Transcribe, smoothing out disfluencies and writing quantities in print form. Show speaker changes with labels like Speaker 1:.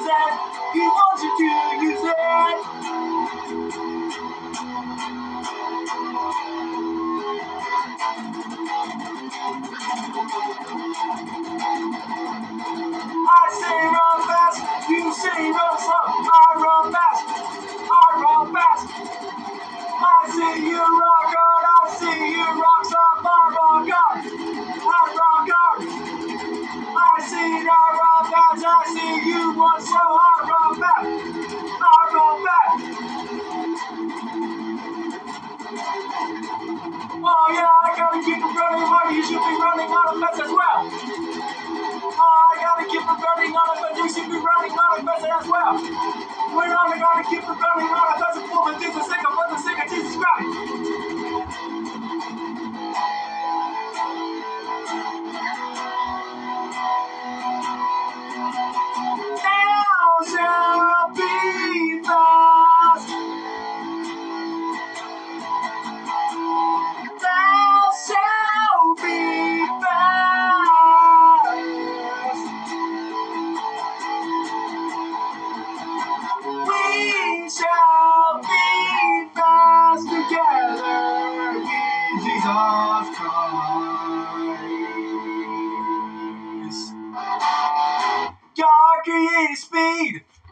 Speaker 1: said he wants you to use it. I say run fast, you say run slow. I run fast, I run fast. I see you rock hard, I see you rock some, I rock hard, I rock hard. I see you run fast, I see you run slow, I run fast, I run fast. Oh yeah, I gotta keep it running hard, you should be running on a fence as well. Oh, I gotta keep it running on a fence, you should be running on a fence as well. We're only gonna keep it running on a fence for the things to sing of for the sake of Jesus Christ. Thou shalt be fast. Thou shalt be fast. We shall be fast together with Jesus Christ. God created speed.